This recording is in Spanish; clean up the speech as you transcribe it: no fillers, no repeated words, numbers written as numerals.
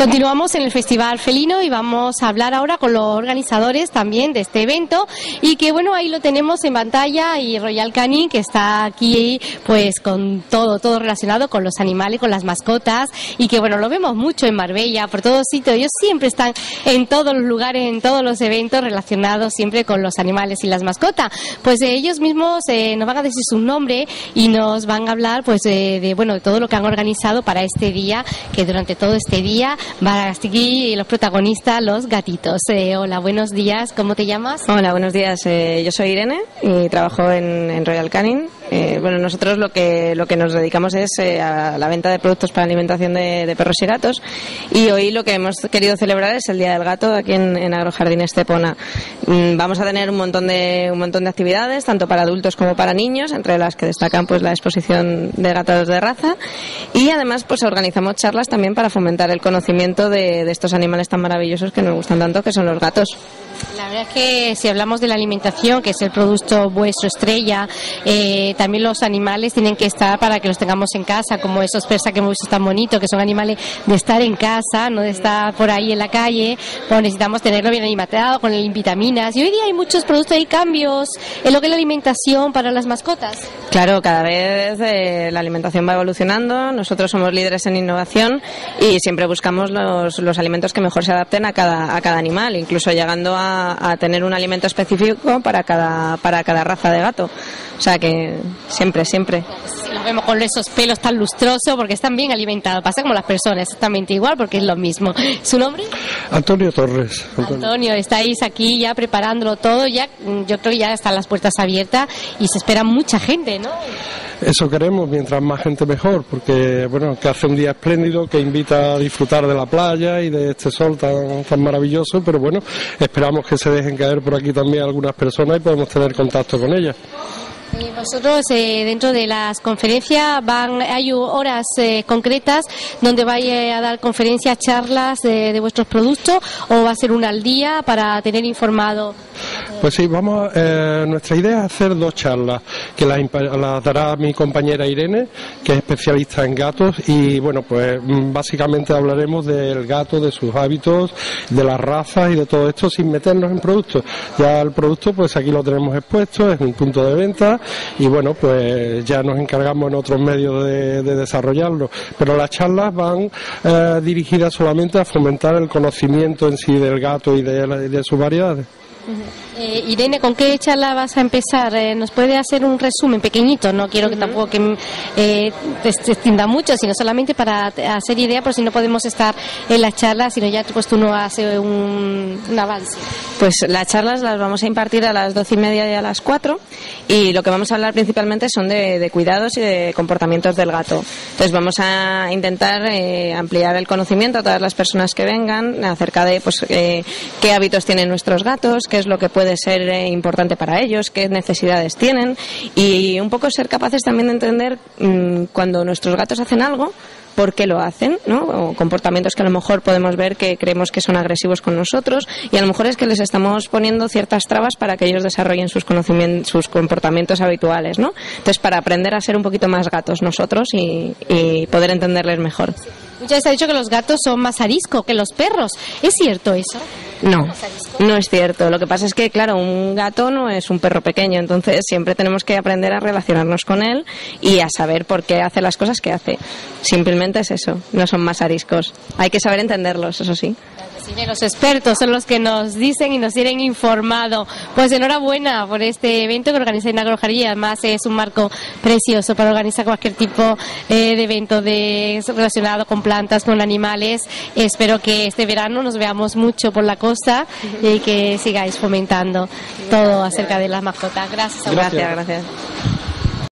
Continuamos en el Festival Felino y vamos a hablar ahora con los organizadores también de este evento, y que bueno, ahí lo tenemos en pantalla, y Royal Canin, que está aquí pues con todo relacionado con los animales, con las mascotas, y que bueno, lo vemos mucho en Marbella, por todos sitios. Ellos siempre están en todos los lugares, en todos los eventos relacionados siempre con los animales y las mascotas. Pues ellos mismos nos van a decir su nombre y nos van a hablar pues de todo lo que han organizado para este día, que durante todo este día van a estar aquí los protagonistas, los gatitos. Hola, buenos días, ¿cómo te llamas? Hola, buenos días. Yo soy Irene y trabajo en Royal Canin. Nosotros lo que nos dedicamos es a la venta de productos para alimentación de perros y gatos, y hoy lo que hemos querido celebrar es el Día del Gato aquí en Agrojardín Estepona. Vamos a tener un montón de actividades, tanto para adultos como para niños, entre las que destacan pues la exposición de gatos de raza, y además pues organizamos charlas también para fomentar el conocimiento de estos animales tan maravillosos que nos gustan tanto, que son los gatos. La verdad es que si hablamos de la alimentación, que es el producto vuestro estrella, también los animales tienen que estar para que los tengamos en casa, como esos persas que hemos visto tan bonitos, que son animales de estar en casa, no de estar por ahí en la calle. Pues necesitamos tenerlo bien alimentado, con vitaminas, y hoy día hay muchos productos y cambios en lo que es la alimentación para las mascotas. Claro, cada vez la alimentación va evolucionando. Nosotros somos líderes en innovación y siempre buscamos los alimentos que mejor se adapten a cada animal, incluso llegando a tener un alimento específico para cada raza de gato. O sea que siempre. Los vemos con esos pelos tan lustrosos porque están bien alimentados. Pasa como las personas, exactamente igual, porque es lo mismo. ¿Su nombre? Antonio Torres. Antonio, estáis aquí ya preparándolo todo. Ya, yo creo que ya están las puertas abiertas y se espera mucha gente, ¿no? Eso queremos, mientras más gente mejor, porque bueno, que hace un día espléndido, que invita a disfrutar de la playa y de este sol tan maravilloso, pero bueno, esperamos que se dejen caer por aquí también algunas personas y podemos tener contacto con ellas. Vosotros dentro de las conferencias hay horas concretas donde vais a dar conferencias, charlas de vuestros productos, o va a ser una al día para tener informado? Pues sí, nuestra idea es hacer 2 charlas que las dará mi compañera Irene, que es especialista en gatos, y bueno, pues básicamente hablaremos del gato, de sus hábitos, de las razas y de todo esto sin meternos en productos. Ya el producto pues aquí lo tenemos expuesto, es un punto de venta, y bueno, pues ya nos encargamos en otros medios de desarrollarlo, pero las charlas van dirigidas solamente a fomentar el conocimiento en sí del gato y de sus variedades. Irene, ¿con qué charla vas a empezar? ¿Nos puede hacer un resumen pequeñito? No quiero que tampoco te extienda mucho, sino solamente para hacer idea, por si no podemos estar en la charla, sino ya pues tú no haces un avance. Pues las charlas las vamos a impartir a las 12:30 y a las 4, y lo que vamos a hablar principalmente son de cuidados y de comportamientos del gato. Entonces vamos a intentar ampliar el conocimiento a todas las personas que vengan acerca de pues qué hábitos tienen nuestros gatos, qué es lo que puede ser importante para ellos, qué necesidades tienen, y un poco ser capaces también de entender cuando nuestros gatos hacen algo, por qué lo hacen, ¿no? O comportamientos que a lo mejor podemos ver que creemos que son agresivos con nosotros, y a lo mejor es que les estamos poniendo ciertas trabas para que ellos desarrollen sus comportamientos habituales, ¿no? Entonces, para aprender a ser un poquito más gatos nosotros y poder entenderles mejor. Muchas veces ha dicho que los gatos son más ariscos que los perros. ¿Es cierto eso? No es cierto. Lo que pasa es que, claro, un gato no es un perro pequeño, entonces siempre tenemos que aprender a relacionarnos con él y a saber por qué hace las cosas que hace. Simplemente es eso, no son más ariscos. Hay que saber entenderlos, eso sí. Los expertos son los que nos dicen y nos tienen informado. Pues enhorabuena por este evento que organiza en Agrojardín. Además es un marco precioso para organizar cualquier tipo de evento relacionado con plantas, con animales. Espero que este verano nos veamos mucho por la costa y que sigáis fomentando todo acerca de las mascotas. Gracias. Gracias.